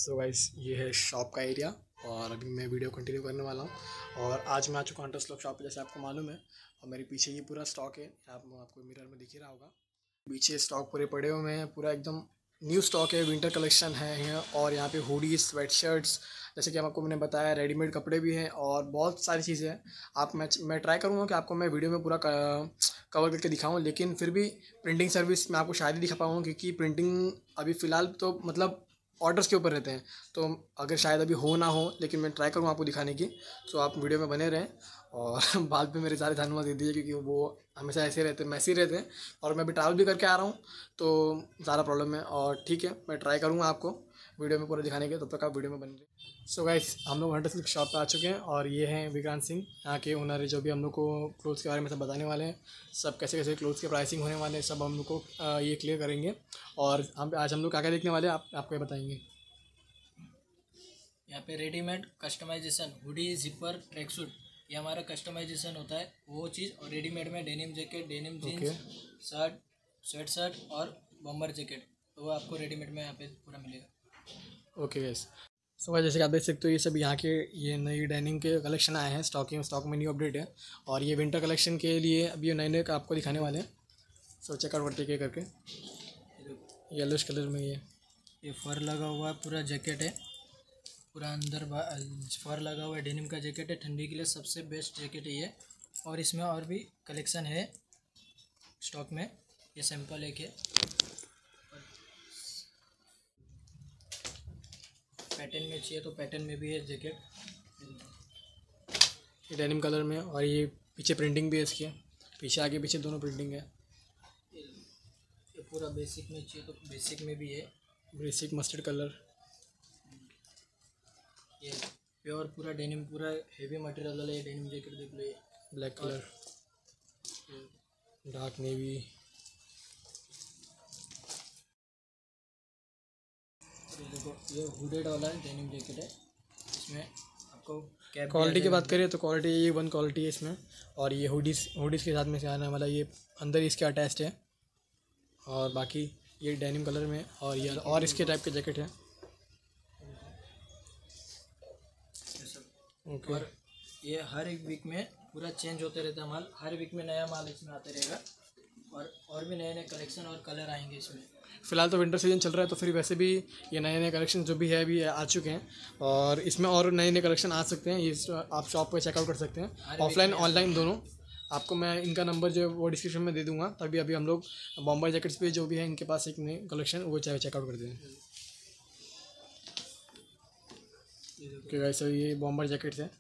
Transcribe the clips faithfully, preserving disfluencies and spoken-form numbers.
सो guys ये है shop का एरिया और अभी मैं वीडियो कंटिन्यू करने वाला हूँ। और आज मैं आ चुका हूँ हंटर्स क्लब शॉप पे, जैसे आपको मालूम है। और मेरे पीछे ये पूरा स्टॉक है, आप आपको मिरर में दिख ही रहा होगा। पीछे स्टॉक पूरे पड़े हुए हैं, पूरा एकदम न्यू स्टॉक है, विंटर कलेक्शन है यहाँ। और यहाँ पे हुडीज, स्वेट शर्ट्स, जैसे कि आपको मैंने बताया, रेडीमेड कपड़े भी हैं और बहुत सारी चीज़ें हैं। आप मैं मैं ट्राई करूँगा कि आपको मैं वीडियो में पूरा कवर करके दिखाऊँ, लेकिन फिर भी प्रिंटिंग सर्विस मैं आपको शायद ही दिखा पाऊँगा, क्योंकि प्रिंटिंग अभी फ़िलहाल तो मतलब ऑर्डर्स के ऊपर रहते हैं। तो अगर शायद अभी हो ना हो, लेकिन मैं ट्राई करूँगा आपको दिखाने की। सो आप वीडियो में बने रहें और बाद पे मेरे सारे धन्यवाद दे दीजिए, क्योंकि वो हमेशा ऐसे रहते हैं, मैसे ही रहते हैं। और मैं भी ट्रैवल भी करके आ रहा हूँ, तो ज़्यादा प्रॉब्लम है। और ठीक है, मैं ट्राई करूँगा आपको वीडियो में पूरा दिखाने के, तब तक आप वीडियो में बने रहिए। सो गाइस, हम लोग हंटर सिल्क शॉप पे आ चुके हैं और ये हैं विक्रांत सिंह, यहाँ के ओनर है, जो भी हम लोग को क्लोथ्स के बारे में सब बताने वाले हैं। सब कैसे कैसे क्लोथ्स के प्राइसिंग होने वाले हैं, सब हम लोग को अ, ये क्लियर करेंगे। और हम आज हम लोग क्या क्या देखने वाले हैं, आप आपको ये बताएंगे। यहाँ पे readymade customisation hoodie, zipper, track suit, ये हमारा कस्टमाइजेशन होता है वो चीज़। और रेडीमेड में denim jacket, denim jeans, shirt, sweat shirt और बम्बर जैकेट, तो वो आपको रेडीमेड में यहाँ पे पूरा मिलेगा। ओके गैस, सो भाई जैसे कि आप देख सकते हो, ये सब यहाँ के ये नई डेनिम के कलेक्शन आए हैं स्टॉकिंग स्टॉक में, न्यू अपडेट है। और ये विंटर कलेक्शन के लिए अभी ये नए नए आपको दिखाने वाले हैं। सो चेकआउट करते के करके येलोश कलर में ये ये फर लगा हुआ है, पूरा जैकेट है, पूरा अंदर फर लगा हुआ है, डेनिम का जैकेट है, ठंडी के लिए सबसे बेस्ट जैकेट है ये। और इसमें और भी कलेक्शन है स्टॉक में, ये सैंपल एक है। पैटर्न में चाहिए तो पैटर्न में भी है जैकेट, ये डेनिम कलर में। और ये पीछे प्रिंटिंग भी है इसकी, पीछे आगे पीछे दोनों प्रिंटिंग है। ये पूरा बेसिक में चाहिए तो बेसिक में भी है, बेसिक मस्टर्ड कलर। ये प्योर पूरा डेनिम, पूरा हेवी मटेरियल वाला ये डेनिम जैकेट देख लो। ये ब्लैक कलर, डार्क नेवी। देखो ये हुडेड वाला डेनिम जैकेट है, इसमें आपको कैप। क्वालिटी की बात करें तो क्वालिटी ये वन क्वालिटी है इसमें। और ये हुडीज हुडीज़ के साथ में से आने वाला ये अंदर इसके अटैच्ड है। और बाकी ये डेनिम कलर में, और ये और इसके टाइप के जैकेट है। ओके, और ये हर एक वीक में पूरा चेंज होते रहता है माल, हर वीक में नया माल इसमें आते रहेगा। और और भी नए नए कलेक्शन और कलर आएंगे इसमें। फिलहाल तो विंटर सीजन चल रहा है, तो फिर वैसे भी ये नए नए कलेक्शन जो भी है अभी आ चुके हैं। और इसमें और नए नए कलेक्शन आ सकते हैं, ये आप शॉप पर चेकआउट कर सकते हैं, ऑफलाइन ऑनलाइन दोनों। आपको मैं इनका नंबर जो है वो डिस्क्रिप्शन में दे दूंगा। तभी अभी हम लोग बॉम्बर जैकेट्स पे जो भी है इनके पास एक नए कलेक्शन वो चाहे चेकआउट करते हैं। ओके गाइस, सो ये बॉम्बर जैकेट्स है।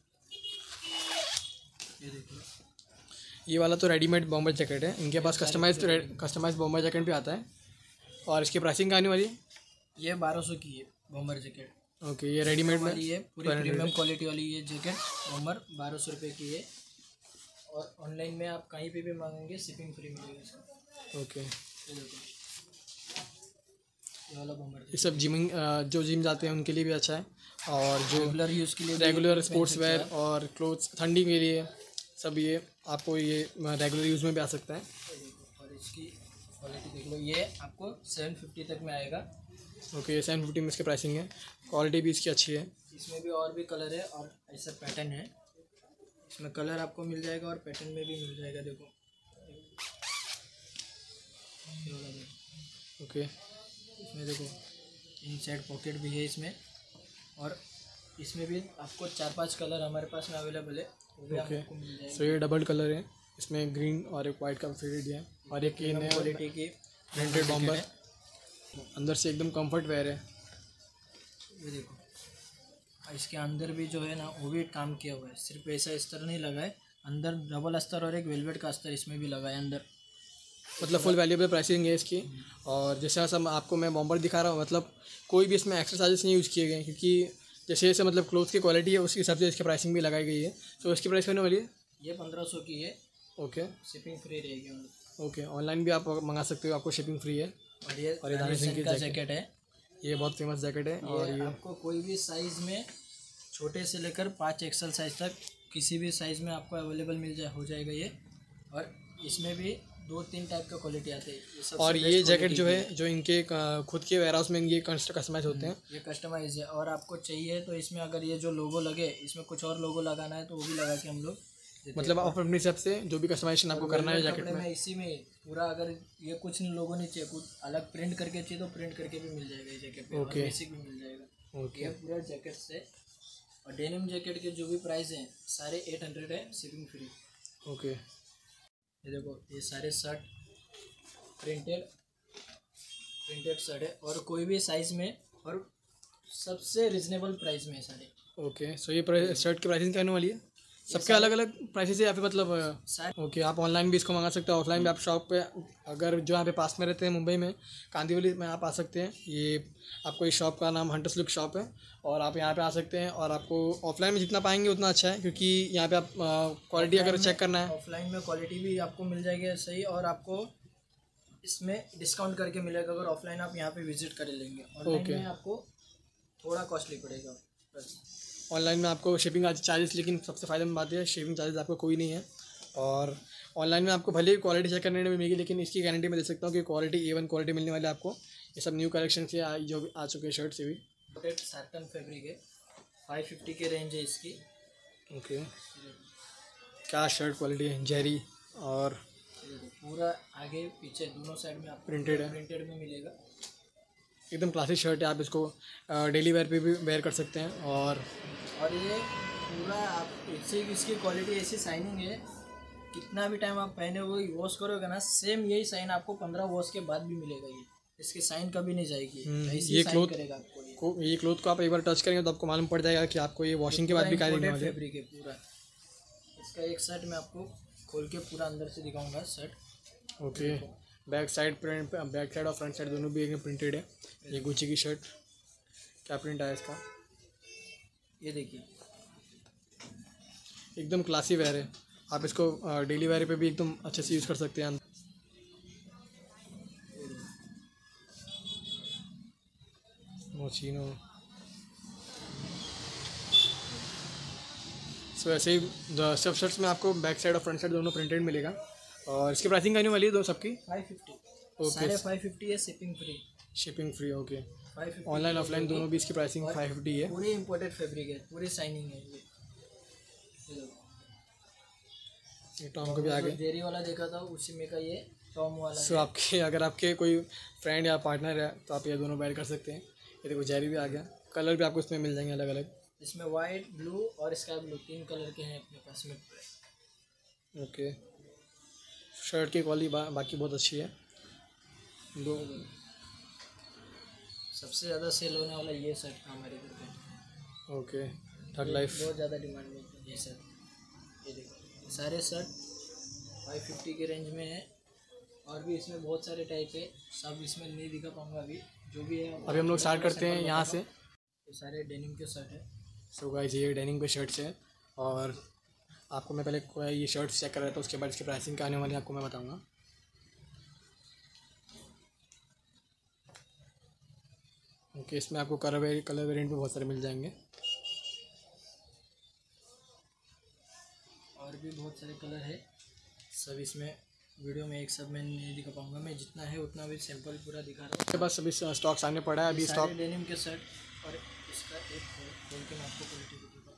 ये देखिए, ये वाला तो रेडीमेड बॉम्बर जैकेट है, इनके पास कस्टमाइज कस्टमाइज बॉम्बर जैकेट भी आता है। और इसकी प्राइसिंग क्या आने वाली है? ये बारह सौ की है बॉम्बर जैकेट। ओके, ये रेडीमेड में ये पूरी प्रीमियम क्वालिटी वाली ये जैकेट बॉम्बर बारह सौ रुपये की है। और ऑनलाइन में आप कहीं पे भी मांगेंगे शिपिंग फ्री मिलेगा इसका। ओके, ये देखो ये वाला बॉम्बर ये सब जिमिंग जो जिम जाते हैं उनके लिए भी अच्छा है। और जो रेगुलर यूज़ के लिए, रेगुलर स्पोर्ट्स वेयर और क्लोथ्स ठंडी के लिए सब, ये आपको ये रेगुलर यूज़ में भी आ सकता है। और इसकी क्वालिटी देख लो, ये आपको सेवन फिफ्टी तक में आएगा। ओके, सेवन फिफ्टी में इसकी प्राइसिंग है। क्वालिटी भी इसकी अच्छी है। इसमें भी और भी कलर है और ऐसा पैटर्न है, इसमें कलर आपको मिल जाएगा और पैटर्न में भी मिल जाएगा। देखो ये वाला देखो, ओके, इसमें देखो इनसाइड पॉकेट भी है इसमें। और इसमें भी आपको चार पांच कलर हमारे पास में अवेलेबल है, वो भी ओके। आपको मिल जाएगा। सो ये डबल कलर है, इसमें ग्रीन और एक वाइट का फेडेड है। और एक ये नया क्वालिटी की प्रिंटेड बॉम्बर, अंदर से एकदम कंफर्ट वेयर है। ये देखो, इसके अंदर भी जो है ना वो भी काम किया हुआ है, सिर्फ ऐसा अस्तर नहीं लगा है, अंदर डबल अस्तर और एक वेलवेट का अस्तर इसमें भी लगा है अंदर। मतलब फुल वैल्यूएबल प्राइसिंग है इसकी। और जैसे सब आपको मैं बॉम्बर दिखा रहा हूँ, मतलब कोई भी इसमें एक्स्ट्रा चार्जेस नहीं यूज़ किए गए हैं, क्योंकि जैसे जैसे मतलब क्लोथ की क्वालिटी है उसके हिसाब से इसकी प्राइसिंग भी लगाई गई है। तो इसकी प्राइस होने वाली है ये पंद्रह सौ की है। ओके, शिपिंग फ्री रहेगी। ओके, ऑनलाइन भी आप मंगा सकते हो, आपको शिपिंग फ्री है। और ये और ये दानिश सिंह की जैकेट है, ये बहुत फेमस जैकेट है। और ये आपको कोई भी साइज़ में, छोटे से लेकर पाँच एक्सल साइज़ तक किसी भी साइज़ में आपको अवेलेबल मिल जाए हो जाएगा ये। और इसमें भी दो तीन टाइप का क्वालिटी आते हैं। ये सबसे और ये best जैकेट quality जो की है जो इनके अ, खुद के वेयर हाउस में ये कस्टमाइज होते हैं। ये कस्टमाइज है। और आपको चाहिए तो इसमें अगर ये जो लोगो लगे, इसमें कुछ और लोगो लगाना है तो वो भी लगा के हम लोग देते मतलब हैं। आप अपने हिसाब से जो भी कस्टमाइजेशन आपको करना है वेलवेट जैकेट कपड़े में। में इसी में पूरा, अगर ये कुछ नहीं लोगो नहीं चाहिए, कुछ अलग प्रिंट करके चाहिए तो प्रिंट करके भी मिल जाएगा ये जैकेट पे। और ओके। बेसिक भी मिल जाएगा। ओके। ये पूरा जैकेट से। और डेनिम जैकेट के जो भी प्राइस हैं सारे एट हंड्रेड है, शिपिंग फ्री। ओके। ये देखो, ये सारे शर्ट प्रिंटेड प्रिंटेड शर्ट है और कोई भी साइज़ में, और सबसे रिजनेबल प्राइस में है सारे। ओके। सो ये शर्ट की प्राइसिंग क्या होने वाली है? सबके अलग अलग प्राइसेस है या फिर मतलब? सारे ओके। आप ऑनलाइन भी इसको मंगा सकते हैं, ऑफलाइन भी आप शॉप पे, अगर जो यहाँ पे पास में रहते हैं मुंबई में कांदिवली में आप आ सकते हैं। ये आपको इस शॉप का नाम हंटर्स लुक शॉप है और आप यहाँ पे आ सकते हैं। और आपको ऑफलाइन में जितना पाएंगे उतना अच्छा है, क्योंकि यहाँ पे आप क्वालिटी अगर चेक करना है, ऑफलाइन में क्वालिटी भी आपको मिल जाएगी सही, और आपको इसमें डिस्काउंट करके मिलेगा अगर ऑफलाइन आप यहाँ पे विजिट कर लेंगे। Online okay. में आपको थोड़ा कॉस्टली पड़ेगा बस। ऑनलाइन में आपको शिपिंग चार्जेस, लेकिन सबसे फ़ायदेमंद बात है शिपिंग चार्जेस आपको कोई नहीं है। और ऑनलाइन में आपको भले ही क्वालिटी चेक करने में मिलेगी, लेकिन इसकी गारंटी मैं दे सकता हूँ कि क्वालिटी ए वन क्वालिटी मिलने वाली है आपको। ये सब न्यू कलेक्शन से आ, जो आ चुके हैं शर्ट से भी। साटन फैब्रिक है, फाइव फिफ्टी के रेंज है इसकी। ओके। क्या शर्ट क्वालिटी है, जेरी और पूरा आगे पीछे दोनों साइड में आपको प्रिंटेड है, प्रिंटेड में मिलेगा। एकदम क्लासिक शर्ट है। आप इसको डेली वेयर पे भी वेयर कर सकते हैं। और और ये पूरा आप इससे इसकी क्वालिटी ऐसी शाइनिंग है, कितना भी टाइम आप पहने हुए वॉश करोगे ना, सेम यही साइन आपको पंद्रह वॉश के बाद भी मिलेगा। ये इसकी साइन कभी नहीं जाएगी, ऐसी ये साइन क्लोथ करेगा आपको। ये को ये क्लोथ को आप एक बार टच करेंगे तो आपको मालूम पड़ जाएगा कि आपको ये वॉशिंग के बाद भी क्या दिखने फैब्रिक है पूरा। इसका एक शर्ट मैं आपको खोल के पूरा अंदर से दिखाऊंगा shirt. Okay. Back side print, back side और फ्रंट साइड दोनों भी एकदम प्रिंटेड है। ये गुच्ची की शर्ट, क्या प्रिंट आया इसका, ये देखिए एकदम क्लासी वेयर है। आप इसको डेली वेयर पे भी एकदम अच्छे से यूज़ कर सकते हैं। मोचिनो। सो ऐसे ही सब शर्ट्स में आपको बैक साइड और फ्रंट साइड दोनों प्रिंटेड मिलेगा। और इसकी प्राइसिंग आने वाली है दो सबकी फाइव फिफ्टी। ओके। सारे फाइव फिफ्टी है, shipping free. Shipping free. Okay. Five fifty online offline दोनों भी इसकी प्राइसिंग फाइव फिफ्टी है। पूरी इम्पोर्टेड फैब्रिक है, पूरी शाइनिंग है ये। ये टॉम को भी आगे जेरी वाला देखा था उसी में का ये टॉम वाला सो आपके अगर आपके कोई फ्रेंड या पार्टनर है तो आप ये दोनों वेयर कर सकते हैं। ये देखो जेरी भी आ गया। कलर भी आपको इसमें मिल जाएंगे अलग अलग। इसमें वाइट, ब्लू और स्काई ब्लू तीन कलर के हैं अपने पास में। ओके। शर्ट की क्वालिटी बा, बाकी बहुत अच्छी है। दो सबसे ज़्यादा सेल होने वाला ये शर्ट था हमारे घर पे। ओके। थर्ड लाइफ बहुत ज़्यादा डिमांड में है ये शर्ट। ये देखो सारे शर्ट फाइव फिफ्टी के रेंज में है। और भी इसमें बहुत सारे टाइप है, सब इसमें नहीं दिखा पाऊँगा अभी। जो भी है अभी हम लोग स्टार्ट करते हैं यहाँ से। ये सारे डेनिम के शर्ट है। सो गाइस ये डेनिम के शर्ट्स है। और आपको मैं पहले ये शर्ट्स चेक कर रहा था, उसके बाद इसकी प्राइसिंग क्या आने वाली है आपको मैं बताऊँगा। ओके। इसमें आपको कलर वे कलर वेरिएंट में बहुत सारे मिल जाएंगे। और भी बहुत सारे कलर है, सब इसमें वीडियो में एक सब मैं नहीं दिखा पाऊंगा। मैं जितना है उतना भी सैंपल पूरा दिखा रहा हूँ। उसके पास अभी स्टॉक सामने पड़ा है। अभी स्टॉक डेनिम के शर्ट और इसका एक खोल के मैं आपको क्वालिटी दिखाऊंगा।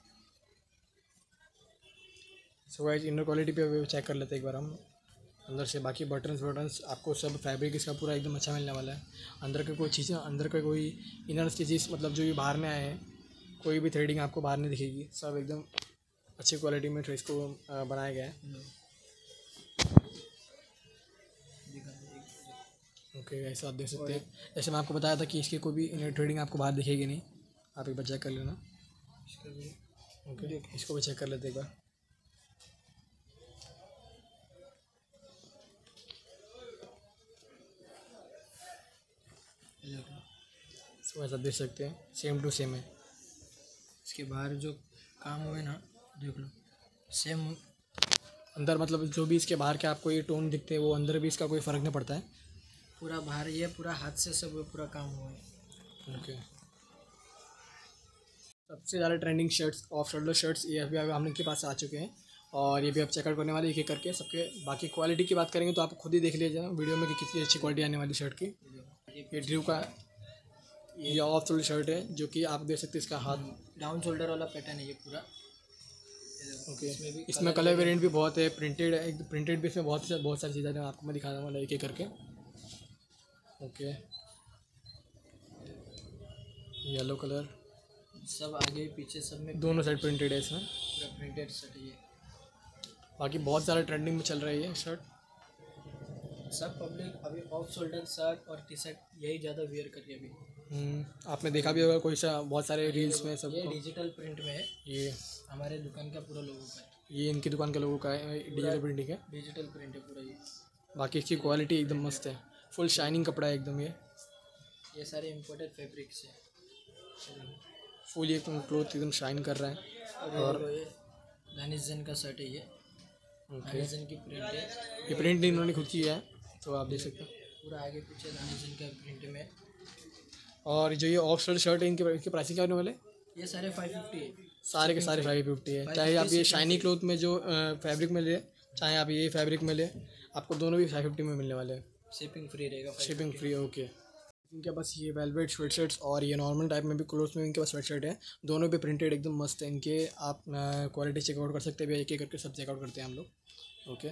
सो गाइस इनर क्वालिटी पे चेक कर लेते हैं एक बार हम अंदर से। बाकी बटन्स बटन्स आपको सब फैब्रिक इसका पूरा एकदम अच्छा मिलने वाला है। अंदर के कोई चीज़ें, अंदर का कोई इनर्स की चीज़ मतलब जो भी बाहर में आए हैं, कोई भी थ्रेडिंग आपको बाहर नहीं दिखेगी। सब एकदम अच्छी क्वालिटी में इसको बनाया गया है। ओके गाइस आप देख सकते हैं, जैसे मैं आपको बताया था कि इसकी कोई भी इनर थ्रेडिंग आपको बाहर दिखेगी नहीं। आप एक बार चेक कर लेना। ओके। इसको भी चेक कर लेते एक बार। सो ऐसा देख सकते हैं सेम टू सेम है। इसके बाहर जो काम हुए ना देख लो सेम। अंदर मतलब जो भी इसके बाहर के आपको ये टोन दिखते हैं वो अंदर भी इसका कोई फ़र्क नहीं पड़ता है। पूरा बाहर ये पूरा हाथ से सब पूरा काम हुआ है। ओके। सबसे ज़्यादा trending shirts off shoulder shirts ये अभी अभी हम लोग के पास आ चुके हैं। और ये भी आप चेकआउट करने वाले एक एक करके सबके। बाकी क्वालिटी की बात करेंगे तो आप खुद ही देख लीजिए वीडियो में कि कितनी अच्छी क्वालिटी आने वाली शर्ट की। ये ड्रू का ये ऑफ शोल्डर शर्ट है जो कि आप देख सकते हैं, इसका हाथ डाउन शोल्डर वाला पैटर्न है ये पूरा। Okay okay. इसमें कलर वेरिएंट भी बहुत है, प्रिंटेड है, एक प्रिंटेड भी इसमें बहुत बहुत सारी चीज़ें हैं, आपको मैं दिखा दूँगा एक एक करके। ओके येलो कलर, सब आगे पीछे सब में दोनों साइड प्रिंटेड है इसमें, पूरा प्रिंटेड शर्ट है ये। बाकी बहुत सारा ट्रेंडिंग में चल रही है शर्ट। सब पब्लिक अभी ऑफ शोल्डर शर्ट और टी शर्ट यही ज़्यादा वेयर कर रही है अभी। आपने देखा भी होगा कोई सा बहुत सारे रील्स में सब। ये डिजिटल प्रिंट में है, ये हमारे दुकान का पूरा लोगों का है, ये इनकी दुकान के लोगों का है, डिजिटल प्रिंटिंग है, डिजिटल प्रिंट है पूरा ये। बाकी इसकी क्वालिटी एकदम मस्त है, फुल शाइनिंग कपड़ा है एकदम। ये ये सारे इम्पोर्टेड फैब्रिक्स है, फुल ये क्लोथ एकदम शाइन कर रहा है। और ये दानिश का शर्ट है ये। ओके दानिश की प्रिंट है, ये प्रिंट इन्होंने खुद की है तो आप देख सकते हैं पूरा आगे पीछे दानिश का प्रिंट में। और जो ये ऑफ शोल्डर शर्ट है इनके इनकी प्राइसिंग क्या होने वाले? ये सारे फाइव फिफ्टी है, सारे के सारे फाइव फिफ्टी है। चाहे आप ये शाइनी क्लोथ में जो फैब्रिक में ले, चाहे आप ये फैब्रिक में ले, आपको दोनों भी फाइव फिफ्टी में मिलने वाले हैं। शिपिंग फ्री रहेगा, शिपिंग फ्री। ओके इनके पास ये वेलवेट स्वेट शर्ट्स और ये नॉर्मल टाइप में भी क्लोथ्स में इनके पास स्वेट शर्ट है, दोनों भी प्रिंटेड एकदम मस्त है इनके। आप क्वालिटी चेकआउट कर सकते हैं, एक एक करके सब चेकआउट करते हैं हम लोग। ओके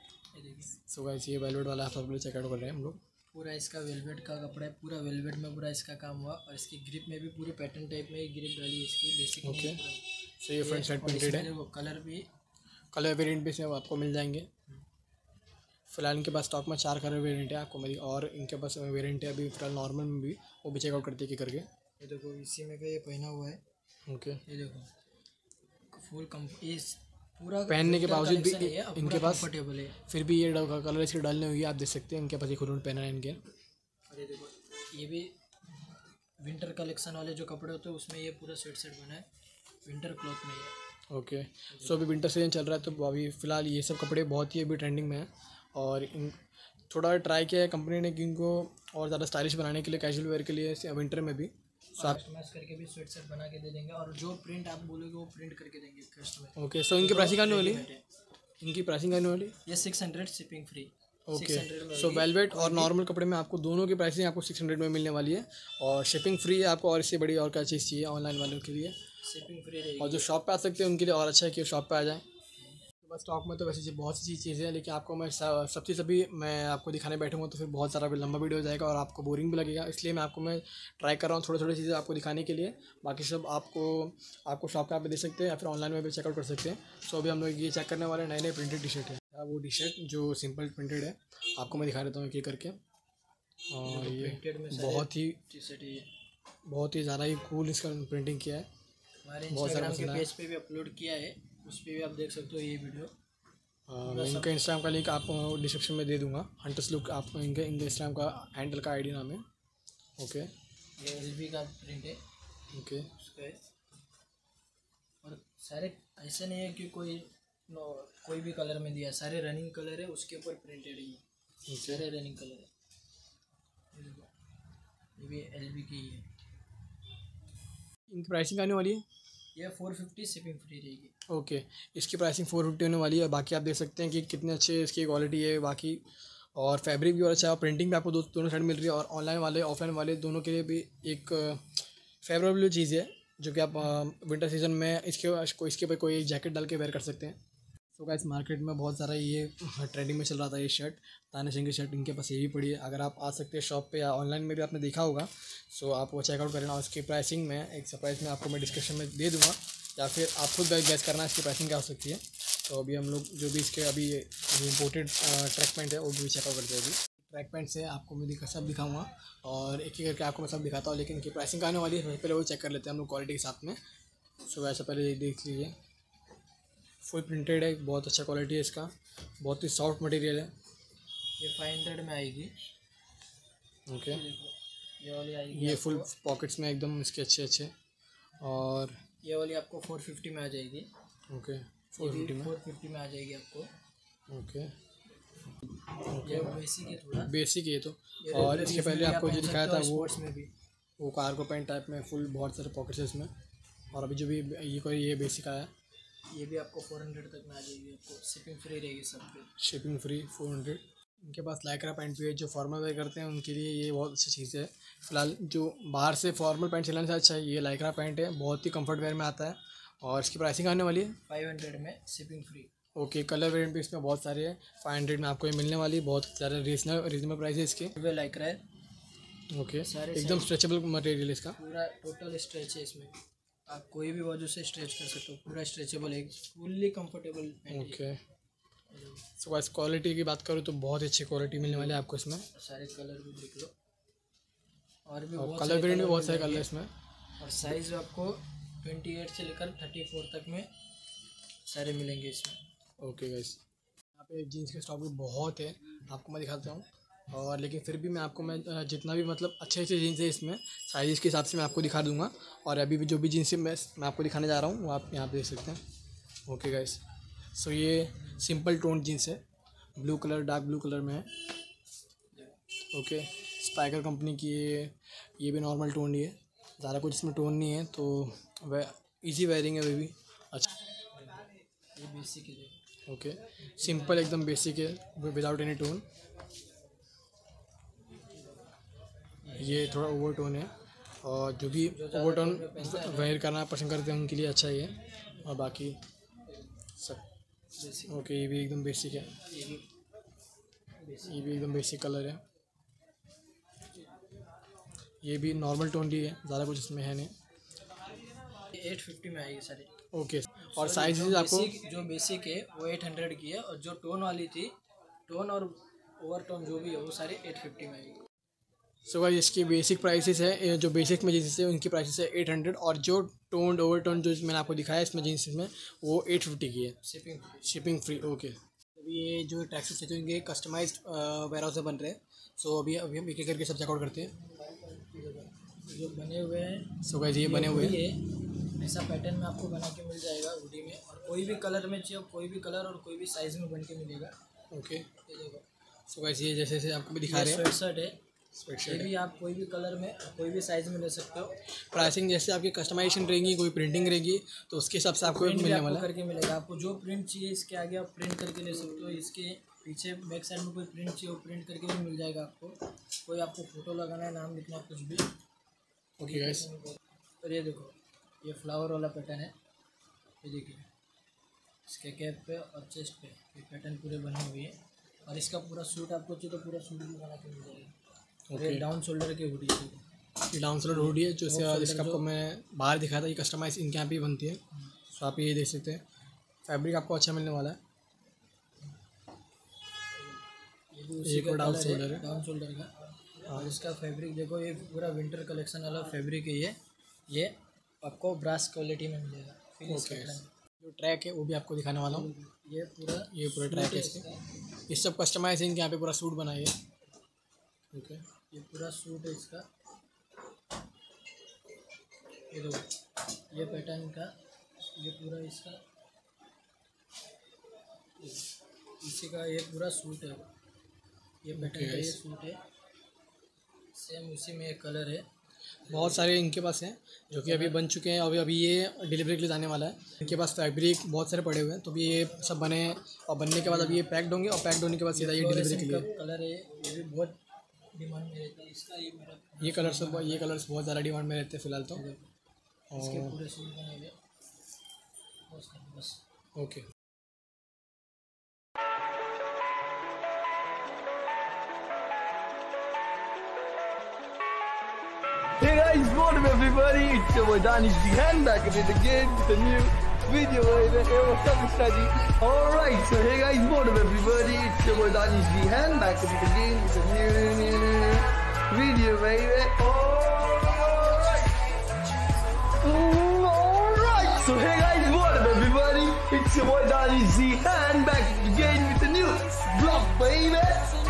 सो गाइस ये वेलवेट वाला आप सब लोग चेकआउट कर रहे हैं हम लोग। पूरा इसका वेलवेट का कपड़ा है, पूरा वेलवेट में पूरा इसका काम हुआ, और इसकी ग्रिप में भी पूरे पैटर्न टाइप में ग्रिप डाली इसकी बेसिक। ओके सो ये फ्रंट साइड प्रिंटेड है, वो कलर भी कलर वेरिएंट भी इसमें आपको मिल जाएंगे। फिलहाल इनके पास स्टॉक में चार कलर वेरिएंट है आपको मेरी, और इनके पास वेरिएंट है अभी फिलहाल नॉर्मल में भी, वो भी चेकआउट करते हैं करके। ये देखो इसी में का ये पहना हुआ है। ओके ये देखो फुल कम इस पूरा पहनने के बावजूद भी इनके पास कंफर्टेबल है, फिर भी ये कलर इसके डालने हुई आप देख सकते हैं इनके पास एक खुद पहना है इनके। और ये देखो ये भी विंटर कलेक्शन वाले जो कपड़े होते हैं उसमें ये पूरा सेट सेट बना है, विंटर क्लॉथ में ये। ओके सो अभी विंटर सीजन चल रहा है तो अभी फ़िलहाल ये सब कपड़े बहुत ही अभी ट्रेंडिंग में है, और इन थोड़ा ट्राई किया है कंपनी ने कि इनको और ज़्यादा स्टाइलिश बनाने के लिए, कैजुअल वेयर के लिए विंटर में भी कस्टमाइज करके भी स्वेट शर्ट बना के दे देंगे, और जो प्रिंट आप बोलोगे वो प्रिंट करके देंगे कस्टमर। ओके सो इनकी प्राइसिंग आने वाली है, इनकी प्राइसिंग आने वाली ये six hundred shipping free. Okay so velvet और नॉर्मल कपड़े में आपको दोनों की प्राइसिंग आपको सिक्स हंड्रेड में मिलने वाली है, और शिपिंग फ्री है आपको। और इससे बड़ी और क्या चीज़ चाहिए ऑनलाइन वालों के लिए, शिपिंग फ्री रहेगी। और जो शॉप पे आ सकते हैं उनके लिए और अच्छा है कि शॉप पे आ जाएँ। बस स्टॉक में तो वैसे बहुत सी चीज़ें हैं, लेकिन आपको मैं सबसे सभी मैं आपको दिखाने बैठूंगा तो फिर बहुत सारा लंबा वीडियो हो जाएगा और आपको बोरिंग भी लगेगा, इसलिए मैं आपको मैं ट्राई कर रहा हूँ थोड़ी थोड़ी चीज़ें आपको दिखाने के लिए। बाकी सब आपको आपको शॉप पे आप दे सकते हैं या फिर ऑनलाइन में भी चेकआउट कर सकते हैं। सो अभी हम लोग ये चेक करने वाले नए नए प्रिंटेड टी शर्ट है, वो टी शर्ट जो सिंपल प्रिंटेड है आपको मैं दिखा देता हूँ एक करके। और ये बहुत ही टी शर्ट है, ये बहुत ही ज़्यादा ही कूल इसका प्रिंटिंग किया है, हमारे इंस्टाग्राम के पेज पे भी अपलोड किया है, उस पर भी आप देख सकते हो ये वीडियो। मैं इनका इंस्टाग्राम का लिंक आपको डिस्क्रिप्शन में दे दूंगा, हंटर्स लुक आपको इनके इनके इंस्टाग्राम का हैंडल का आईडी नाम है। ओके ये एलबी का प्रिंट है। ओके उसका है, और सारे ऐसा नहीं है कि कोई नो कोई भी कलर में दिया, सारे रनिंग कलर है उसके ऊपर प्रिंटेड है, सारे रनिंग कलर है। ये भी एलबी की है। इनकी प्राइसिंग आने वाली है ये फोर फिफ्टी शिपिंग फ्री रहेगी। Okay okay. इसकी प्राइसिंग फोर फिफ्टी होने वाली है। बाकी आप देख सकते हैं कि कितने अच्छे इसकी क्वालिटी है, बाकी और फैब्रिक भी और अच्छा है, और प्रिंटिंग भी आपको दो दोनों साइड मिल रही है, और ऑनलाइन वाले ऑफलाइन वाले दोनों के लिए भी एक फेवरेबल चीज़ है जो कि आप विंटर सीजन में इसके इसके ऊपर कोई जैकेट डाल के वेयर कर सकते हैं। तो गाइस मार्केट में बहुत सारा ये ट्रेंडिंग में चल रहा था ये शर्ट, दानिश की शर्ट, इनके पास ये भी पड़ी है। अगर आप आ सकते हैं शॉप पे या ऑनलाइन में भी आपने देखा होगा, सो आप वो चेकआउट करें, और उसकी प्राइसिंग में एक सरप्राइज में आपको मैं डिस्क्रिप्शन में दे दूँगा, या फिर आप खुद गैस करना इसकी प्राइसिंग क्या हो सकती है। तो अभी हम लोग जो भी इसके अभी इम्पोर्टेड ट्रैक पैंट है वो भी चेकआउट करते हैं। अभी ट्रैक पैंट से आपको मैं दिखा सब दिखाऊंगा, और एक एक करके आपको मैं सब दिखाता हूँ, लेकिन इनकी प्राइसिंग आने वाली है पहले वो चेक कर लेते हैं हम लोग क्वालिटी के साथ में। सो वैसे पहले देख लीजिए, फुल प्रिंटेड है, बहुत अच्छा क्वालिटी है इसका, बहुत ही सॉफ्ट मटेरियल है। ये फाइव हंड्रेड में आएगी। ओके ये वाली आएगी, ये फुल पॉकेट्स में एकदम इसके अच्छे अच्छे, और ये वाली आपको फोर फिफ्टी में आ जाएगी। ओके फोर फिफ्टी में फोर फिफ्टी में आ जाएगी आपको। ओके ये बेसिक है, थोड़ा बेसिक है तो। और इसके पहले आपको जो दिखाया था वो में भी वो कार्गो पैंट टाइप में फुल बहुत सारे पॉकेट्स है इसमें, और अभी जो भी ये कोई ये बेसिक आया। ये भी आपको फोर हंड्रेड तक में आ जाएगी, आपको शिपिंग फ्री रहेगी सब पे। Shipping free four hundred. इनके पास लाइक्रा पैंट भी है, जो फॉर्मल वेयर करते हैं उनके लिए ये बहुत अच्छी चीज़ है। फिलहाल जो बाहर से फॉर्मल पैंट चलाने से अच्छा है ये लाइक्रा पैंट है, बहुत ही कंफर्ट वेयर में आता है। और इसकी प्राइसिंग आने वाली है फाइव हंड्रेड में shipping free. Okay, colour variant भी इसमें बहुत सारे हैं। फाइव हंड्रेड में आपको ये मिलने वाली, बहुत ज़्यादा रीजनेबल रीजनेबल प्राइस है इसके। वे लाइक्रा है। ओके, सारे एकदम स्ट्रेचेबल मटेरियल इसका। पूरा टोटल स्ट्रेच है इसमें, आप कोई भी वजह से स्ट्रेच कर सकते हो, पूरा स्ट्रेचेबल है, fully comfortable pant. Okay, so guys quality की बात करूँ तो बहुत अच्छी क्वालिटी मिलने वाली है आपको इसमें। सारे कलर भी देख लो, और भी और बहुत कलर वेरिएंट भी बहुत सारे कलर इसमें। और साइज़ आपको ट्वेंटी एट से लेकर थर्टी फोर तक में सारे मिलेंगे इसमें। ओके गाइस, यहाँ पे जीन्स के स्टॉक भी बहुत है, आपको मैं दिखाता हूँ। और लेकिन फिर भी मैं आपको मैं जितना भी मतलब अच्छे अच्छे जीन्स है इसमें साइज़ के हिसाब से मैं आपको दिखा दूंगा। और अभी भी जो भी जीन्स मैं मैं आपको दिखाने जा रहा हूँ वो आप यहाँ पे देख सकते हैं। ओके गाइस, सो ये सिंपल टोन जीन्स है, blue colour, dark blue colour में है। ओके, स्पाइकर कंपनी की ये ये भी नॉर्मल टोन ही है, ज़्यादा कुछ इसमें टोन नहीं है, तो वह ईजी वेयरिंग है वे भी। अच्छा, ये बेसिक है। ओके, सिंपल एकदम बेसिक है विदाउट एनी टोन। ये थोड़ा ओवर टोन है, और जो भी ओवर टोन वेयर करना पसंद करते हैं उनके लिए अच्छा ही है। और बाकी सब ओके, ये भी एकदम बेसिक है, ये भी एकदम बेसिक कलर है। ये भी नॉर्मल टोन ही है, ज़्यादा कुछ इसमें है नहीं। एट फिफ्टी में आएगी सारी। ओके, और साइज आपको जो बेसिक है वो एट हंड्रेड की है, और जो टोन वाली थी, टोन और ओवर टोन जो भी है वो सारे एट फिफ्टी में आएगी। सो गाइस इसकी बेसिक प्राइसेस है, जो बेसिक में जीन्स है उनकी प्राइसेस है एट हंड्रेड, और जो टोन ओवर टोन जो मैंने आपको दिखाया इसमें जीन्स में वो एट फिफ्टी की है, शिपिंग शिपिंग फ्री। ओके, अभी ये जो ट्रैक सूट चाहिए इनके कस्टमाइज्ड वेयर हाउस से बन रहे हैं। सो अभी अभी हम एक एक करके सब चेकआउट करते हैं जो बने हुए हैं। सो गाइस ये बने हुए हैं, ऐसा पैटर्न में आपको बना के मिल जाएगा हुडी में, और कोई भी कलर में चाहिए, कोई भी कलर और कोई भी साइज़ में बन के मिलेगा। ओके, सो गाइस ये जैसे जैसे आपको भी दिखा रहे हैं स्वेट शर्ट है, ये भी आप कोई भी कलर में कोई भी साइज़ में ले सकते हो। प्राइसिंग जैसे आपकी कस्टमाइजेशन रहेगी, कोई प्रिंटिंग रहेगी तो उसके हिसाब से आपको मिलने वाला करके मिलेगा। आपको जो प्रिंट चाहिए इसके आगे आप प्रिंट करके ले सकते हो, इसके पीछे बैक साइड में कोई प्रिंट चाहिए वो प्रिंट करके भी मिल जाएगा आपको। कोई आपको फ़ोटो लगाना है, नाम लिखना है, कुछ भी। ओके गाइस, और ये देखो ये फ्लावर वाला पैटर्न है, ये देखिए इसके कैप पे और चेस्ट पे ये पैटर्न पूरे बने हुए हैं। और इसका पूरा सूट आपको चाहिए तो पूरा सूट भी बना के मिल जाएगा। ओके, डाउन शोल्डर के हुडी है, ये डाउन शोल्डर हुडी है, जो इसका आपको मैं बाहर दिखाया था, ये कस्टमाइज इनके यहाँ पे बनती है। तो आप ये देख सकते हैं, फैब्रिक आपको अच्छा मिलने वाला है। ये भी डाउन शोल्डर है, डाउन शोल्डर का। और इसका फैब्रिक देखो, ये पूरा विंटर कलेक्शन वाला फैब्रिक है। ये ये आपको ब्रास क्वालिटी में मिलेगा। ओके, जो ट्रैक है वो भी आपको दिखाने वाला हूँ। ये पूरा ये पूरा ट्रैक है इसके, ये सब कस्टमाइज इनके यहाँ पे पूरा सूट बनाई है। ओके, ये पूरा सूट है इसका। ये देखो ये पैटर्न का, ये पूरा इसका इसी का ये पूरा सूट है। ये पैटर्न का ये सूट है, सेम उसी में एक कलर है। बहुत सारे इनके पास हैं जो कि अभी बन चुके हैं, अभी अभी ये डिलीवरी के लिए जाने वाला है। इनके पास फैब्रिक बहुत सारे पड़े हुए हैं, तो अभी ये सब बने और बनने के बाद अभी ये पैक्ड होंगे, और पैक्ड होने के बाद सीधा ये डिलीवरी के लिए। कलर है ये भी बहुत डिमांड में रहता है इसका। ये मेरा ये कलर सब ये कलर्स बहुत ज़्यादा डिमांड में रहते हैं फिलहाल तो। इसके पूरे सूट बने हुए बस। Okay, Hey guys, what up everybody? It's your boy Danish Jihan back at it again with a new video. Hey, what's up, Ustadi? Alright, so hey guys, what up everybody? It's your boy Danish Jihan back at it again with a new, new, new video, baby. Alright. Alright, so hey guys, what up everybody? It's your boy Danish Jihan back at it again with a new vlog, baby.